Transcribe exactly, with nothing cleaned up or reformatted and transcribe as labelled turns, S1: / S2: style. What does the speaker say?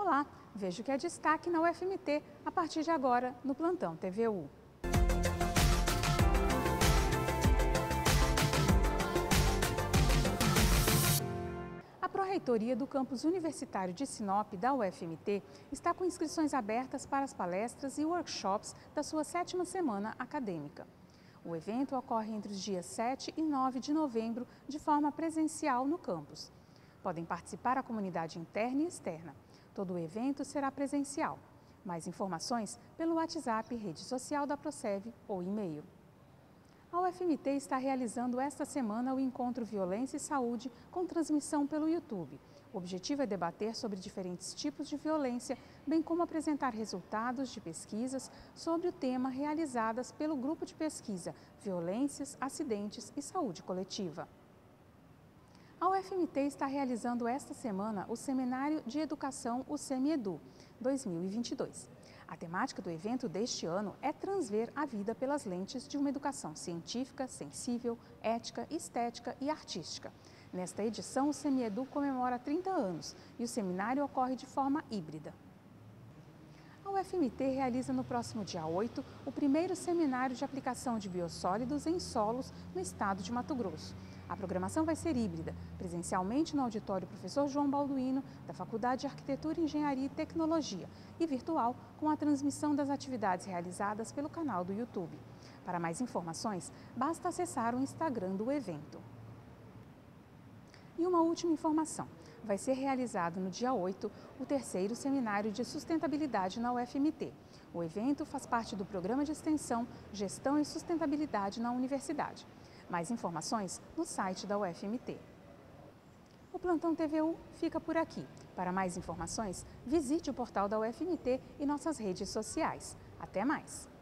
S1: Olá, veja o que é destaque na U F M T a partir de agora no Plantão T V U. A Pró-Reitoria do Campus Universitário de Sinop, da U F M T, está com inscrições abertas para as palestras e workshops da sua sétima semana acadêmica. O evento ocorre entre os dias sete e nove de novembro, de forma presencial no campus. Podem participar a comunidade interna e externa. Todo o evento será presencial. Mais informações pelo WhatsApp, rede social da Procev ou e-mail. A U F M T está realizando esta semana o encontro Violência e Saúde com transmissão pelo YouTube. O objetivo é debater sobre diferentes tipos de violência, bem como apresentar resultados de pesquisas sobre o tema realizadas pelo grupo de pesquisa Violências, Acidentes e Saúde Coletiva. A U F M T está realizando esta semana o Seminário de Educação, o SemiEdu, dois mil e vinte e dois. A temática do evento deste ano é transver a vida pelas lentes de uma educação científica, sensível, ética, estética e artística. Nesta edição, o SemiEdu comemora trinta anos e o seminário ocorre de forma híbrida. A U F M T realiza no próximo dia oito o primeiro seminário de aplicação de biossólidos em solos no estado de Mato Grosso. A programação vai ser híbrida, presencialmente no auditório Professor João Balduino, da Faculdade de Arquitetura, Engenharia e Tecnologia, e virtual com a transmissão das atividades realizadas pelo canal do YouTube. Para mais informações, basta acessar o Instagram do evento. E uma última informação, vai ser realizado no dia oito o terceiro Seminário de Sustentabilidade na U F M T. O evento faz parte do programa de extensão Gestão e Sustentabilidade na Universidade. Mais informações no site da U F M T. O Plantão T V U fica por aqui. Para mais informações, visite o portal da U F M T e nossas redes sociais. Até mais!